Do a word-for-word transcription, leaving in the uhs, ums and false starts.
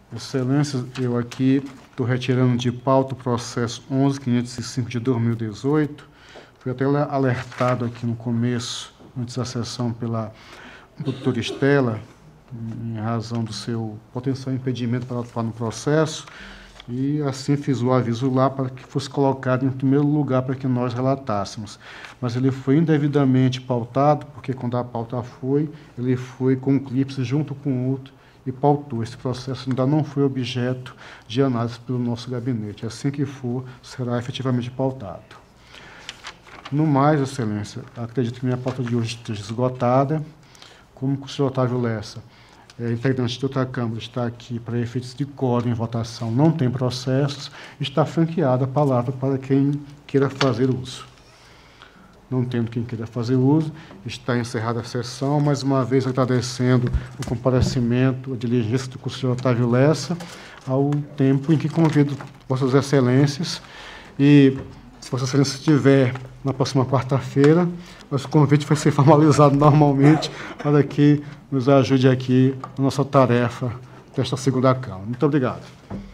Excelência, eu aqui estou retirando de pauta o processo onze mil quinhentos e cinco de dois mil e dezoito. Fui até alertado aqui no começo, antes da sessão, pela doutora Estela, em razão do seu potencial impedimento para atuar no processo, e assim fiz o aviso lá para que fosse colocado em primeiro lugar para que nós relatássemos. Mas ele foi indevidamente pautado, porque quando a pauta foi, ele foi com um clipe junto com outro e pautou. Esse processo ainda não foi objeto de análise pelo nosso gabinete. Assim que for, será efetivamente pautado. No mais, Excelência, acredito que minha pauta de hoje esteja esgotada. Como o senhor Otávio Lessa, é, integrante de outra Câmara, está aqui para efeitos de quórum em votação, não tem processos, está franqueada a palavra para quem queira fazer uso. Não tendo quem queira fazer uso, está encerrada a sessão, mais uma vez agradecendo o comparecimento, a diligência do senhor Otávio Lessa, ao tempo em que convido Vossas Excelências, e se Vossa Excelência estiver na próxima quarta-feira, nosso convite vai ser formalizado normalmente para que nos ajude aqui na nossa tarefa desta segunda Câmara. Muito obrigado.